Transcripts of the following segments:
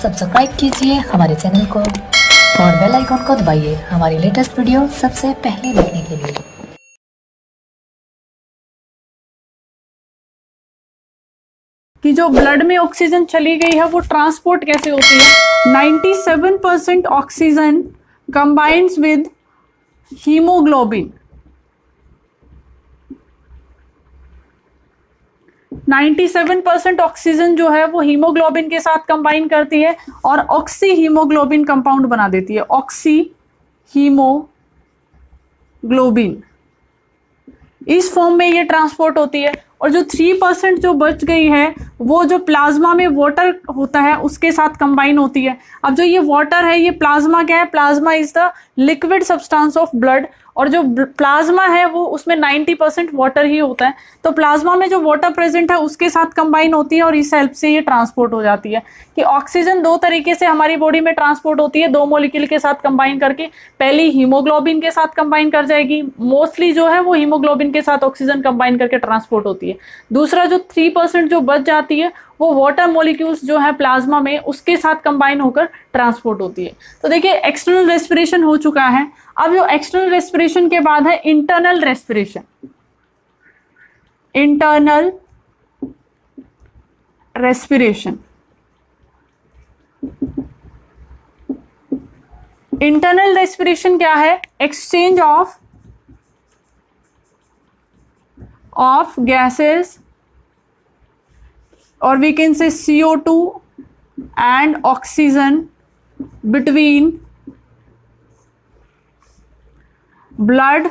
Subscribe कीजिए हमारे channel को और बेल आइकॉन को दबाइए हमारी लेटेस्ट वीडियो सबसे पहले देखने के लिए। कि जो ब्लड में ऑक्सीजन चली गई है वो ट्रांसपोर्ट कैसे होती है। 97% oxygen combines with hemoglobin. 97% oxygen जो है वो हीमोग्लोबिन के साथ कंबाइन करती है और ऑक्सी हीमोग्लोबिन कंपाउंड बना देती है। ऑक्सी हीमोग्लोबिन इस फॉर्म में ये ट्रांसपोर्ट होती है। और जो 3% जो बच गई है वो जो प्लाज्मा में वाटर होता है उसके साथ कंबाइन होती है। अब जो ये वाटर है ये प्लाज्मा क्या है? Plasma is the liquid substance of blood. और जो प्लाज्मा है वो उसमें 90% वाटर ही होता है। तो प्लाज्मा में जो वाटर प्रेजेंट है उसके साथ कंबाइन होती है और इस हेल्प से ये ट्रांसपोर्ट हो जाती है। कि ऑक्सीजन दो तरीके से हमारी बॉडी में ट्रांसपोर्ट होती है, दो मॉलिक्यूल के साथ कंबाइन करके। पहली हीमोग्लोबिन के साथ कंबाइन कर जाएगी, मोस्टली जो है वो हीमोग्लोबिन के साथ ऑक्सीजन कंबाइन करके ट्रांसपोर्ट होती है। दूसरा जो 3% जो बच जाती है वो वाटर मॉलिक्यूल्स जो है प्लाज्मा में उसके साथ कंबाइन होकर ट्रांसपोर्ट होती है। तो देखिए एक्सटर्नल रेस्पिरेशन हो चुका है। अब जो एक्सटर्नल रेस्पिरेशन के बाद है internal respiration. Internal respiration. Internal respiration क्या है? Exchange of gases or we can say CO2 and oxygen between blood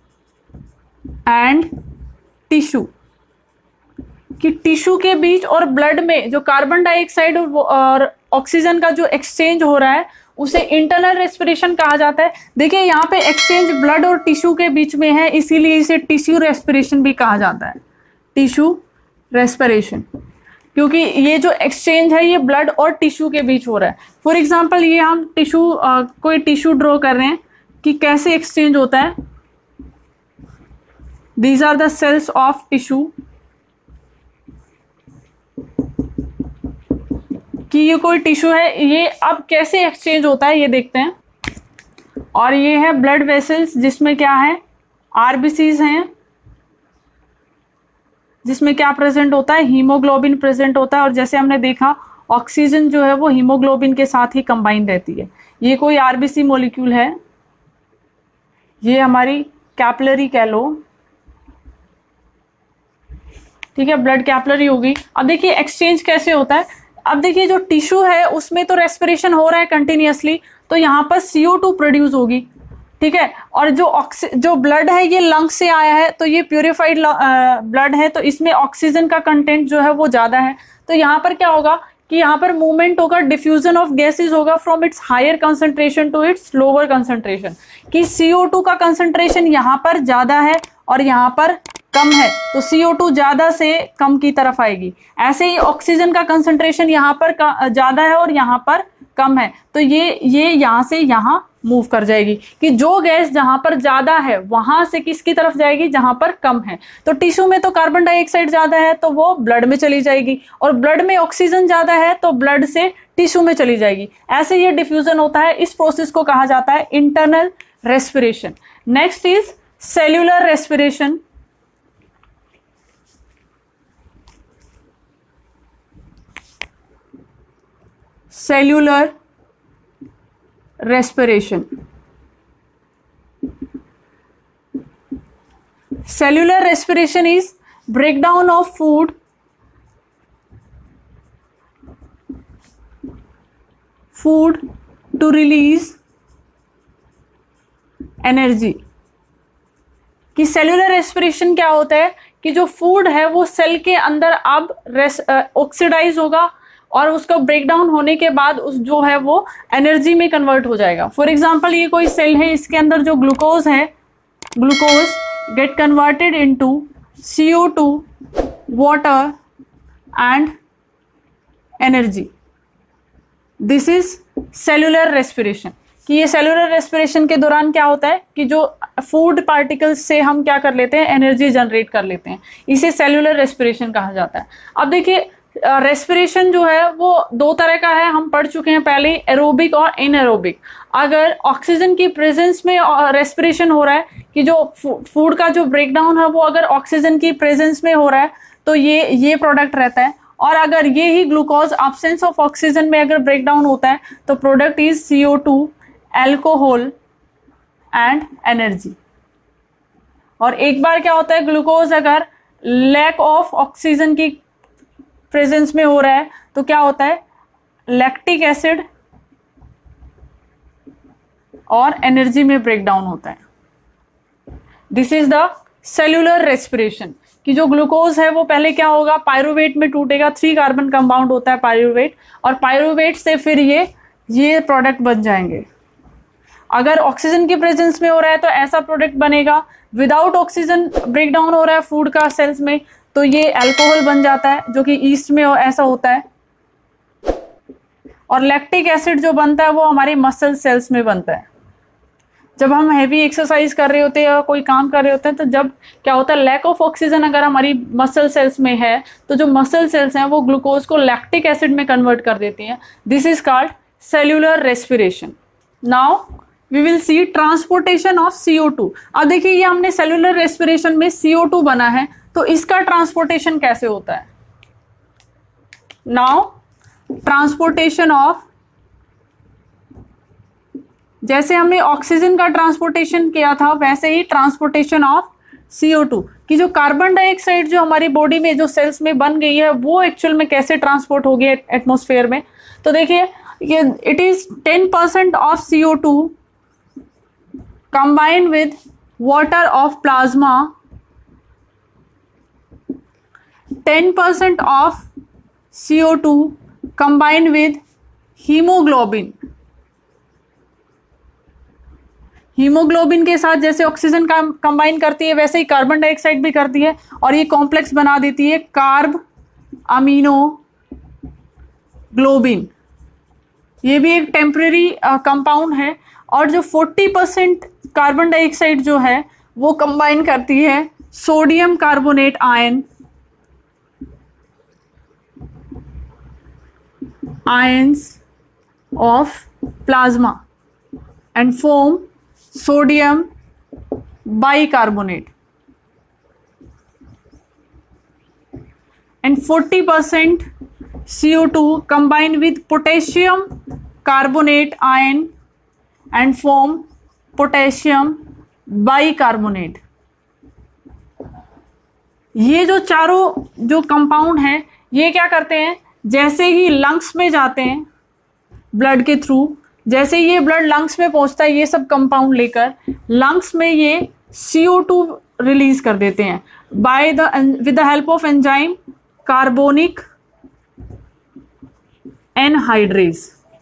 and tissue। कि टिश्यू के बीच और ब्लड में जो कार्बन डाइऑक्साइड और ऑक्सीजन का जो एक्सचेंज हो रहा है उसे इंटरनल रेस्पिरेशन कहा जाता है। देखिए यहाँ पे एक्सचेंज ब्लड और टिश्यू के बीच में है, इसीलिए इसे टिश्यू रेस्पिरेशन भी कहा जाता है। टिश्यू रेस्पिरेशन, क्योंकि ये जो एक्सचेंज है ये ब्लड और टिश्यू के बीच हो रहा है। फॉर एग्जांपल ये हम कोई टिश्यू ड्रॉ कर रहे हैं कि कैसे एक्सचेंज होता है। These are the cells of tissue. कि ये कोई टिश्यू है, ये अब कैसे एक्सचेंज होता है ये देखते हैं। और ये है ब्लड वेसल्स जिसमें क्या है? आरबीसीज हैं, जिसमें क्या प्रेजेंट होता है? हीमोग्लोबिन प्रेजेंट होता है। और जैसे हमने देखा ऑक्सीजन जो है वो हीमोग्लोबिन के साथ ही कंबाइन रहती है। ये कोई आरबीसी मॉलिक्यूल है, ये हमारी कैपिलरी कह लो, ठीक है, ब्लड कैपिलरी होगी। अब देखिए एक्सचेंज कैसे होता है। अब देखिए जो टिश्यू है उसमें तो रेस्पिरेशन हो रहा है कंटिन्यूअसली, तो यहाँ पर CO2 प्रोड्यूस होगी, ठीक है। और जो ब्लड है ये लंग से आया है, तो ये प्यूरिफाइड ब्लड है, तो इसमें ऑक्सीजन का कंटेंट जो है वो ज्यादा है। तो यहाँ पर क्या होगा कि यहाँ पर मूवमेंट होगा, डिफ्यूजन ऑफ गैसेस होगा from its higher concentration to its lower concentration. कि CO2 का कंसंट्रेशन यहाँ पर ज्यादा है और यहाँ पर कम है, तो CO2 ज्यादा से कम की तरफ आएगी। ऐसे ही ऑक्सीजन का कंसंट्रेशन यहाँ पर ज्यादा है और यहाँ पर कम है, तो ये यहाँ से यहाँ मूव कर जाएगी। कि जो गैस जहां पर ज्यादा है वहां से किसकी तरफ जाएगी? जहां पर कम है। तो टिश्यू में तो कार्बन डाइऑक्साइड ज्यादा है तो वो ब्लड में चली जाएगी, और ब्लड में ऑक्सीजन ज्यादा है तो ब्लड से टिश्यू में चली जाएगी। ऐसे ये डिफ्यूजन होता है। इस प्रोसेस को कहा जाता है internal respiration. Next is cellular respiration. Cellular respiration. Cellular respiration is breakdown of food to release energy। कि सेल्यूलर रेस्पिरेशन क्या होता है कि जो फूड है वो सेल के अंदर अब ऑक्सीडाइज होगा और उसका ब्रेकडाउन होने के बाद उस जो है वो एनर्जी में कन्वर्ट हो जाएगा। फॉर एग्जांपल ये कोई सेल है, इसके अंदर जो ग्लूकोज है, glucose get converted into CO2, water and energy. This is cellular respiration. कि ये सेलुलर रेस्पिरेशन के दौरान क्या होता है कि जो फूड पार्टिकल्स से हम क्या कर लेते हैं, एनर्जी जनरेट कर लेते हैं, इसे सेलुलर रेस्पिरेशन कहा जाता है। अब देखिए रेस्पिरेशन जो है वो दो तरह का है, हम पढ़ चुके हैं पहले, एरोबिक और इनएरोबिक। अगर ऑक्सीजन की प्रेजेंस में रेस्पिरेशन हो रहा है, कि जो फूड का जो ब्रेकडाउन है वो अगर ऑक्सीजन की प्रेजेंस में हो रहा है तो ये प्रोडक्ट रहता है। और अगर ये ही ग्लूकोज एब्सेंस ऑफ ऑक्सीजन में अगर ब्रेकडाउन होता है तो product is CO2, alcohol and energy. और एक बार क्या होता है, ग्लूकोज अगर लैक ऑफ ऑक्सीजन की प्रेजेंस में हो रहा है तो क्या होता है, लैक्टिक एसिड और एनर्जी में ब्रेकडाउन होता है। This is the cellular respiration, कि जो ग्लूकोज है वो पहले क्या होगा, पायरुवेट में टूटेगा, 3 कार्बन कंपाउंड होता है पायरुवेट, और पायरुवेट से फिर ये प्रोडक्ट बन जाएंगे। अगर ऑक्सीजन की प्रेजेंस में हो रहा है तो ऐसा प्रोडक्ट बनेगा, विदाउट ऑक्सीजन ब्रेकडाउन हो रहा है फूड का सेल्स में तो ये अल्कोहल बन जाता है, जो कि ईस्ट में ऐसा होता है। और लैक्टिक एसिड जो बनता है वो हमारे मसल सेल्स में बनता है। जब हम हैवी एक्सरसाइज कर रहे होते हैं या कोई काम कर रहे होते हैं तो जब क्या होता है, लैक ऑफ ऑक्सीजन अगर हमारी मसल सेल्स में है तो जो मसल सेल्स हैं वो ग्लूकोज को लैक्टिक एसिड में कन्वर्ट कर देती हैं। This is called cellular respiration. Now we will see transportation of CO2। अब देखिए ये हमने सेल्यूलर रेस्पिरेशन में CO2 बना है, तो इसका ट्रांसपोर्टेशन कैसे होता है। नाउ ट्रांसपोर्टेशन ऑफ, जैसे हमने ऑक्सीजन का ट्रांसपोर्टेशन किया था वैसे ही ट्रांसपोर्टेशन ऑफ CO2, कि जो कार्बन डाइऑक्साइड जो हमारी बॉडी में जो सेल्स में बन गई है वो एक्चुअल में कैसे ट्रांसपोर्ट होगी एटमॉस्फेयर में। तो देखिए ये it is 10% of CO2 combined with water of plasma, 10% of CO2 combined with hemoglobin। Hemoglobin के साथ जैसे ऑक्सीजन का कंबाइन करती है वैसे ही कार्बन डाइऑक्साइड भी करती है और ये कॉम्प्लेक्स बना देती है कार्ब अमीनो ग्लोबिन। ये भी एक टेम्परेरी कंपाउंड है। और जो 40% कार्बन डाइऑक्साइड जो है वो कंबाइन करती है sodium carbonate ions of plasma and form sodium bicarbonate, and 40% CO2 combined with potassium carbonate ion and form potassium bicarbonate। ये जो चारों जो कंपाउंड हैं ये क्या करते हैं, जैसे ही लंग्स में जाते हैं ब्लड के थ्रू, जैसे ये ब्लड लंग्स में पहुंचता है ये सब कंपाउंड लेकर, लंग्स में ये CO2 रिलीज कर देते हैं with the help of enzyme carbonic anhydrase.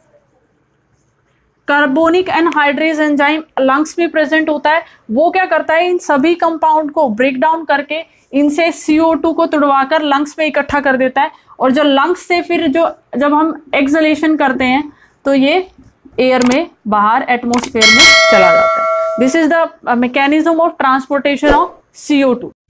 Carbonic anhydrase enzyme lungs में प्रेजेंट होता है। वो क्या करता है, इन सभी कंपाउंड को ब्रेक डाउन करके इनसे CO2 को तुड़वाकर लंग्स में इकट्ठा कर देता है। और जो लंग्स से फिर जब हम एक्सहेलेशन करते हैं तो ये एयर में बाहर एटमॉस्फेयर में चला जाता है। This is the mechanism of transportation of CO2।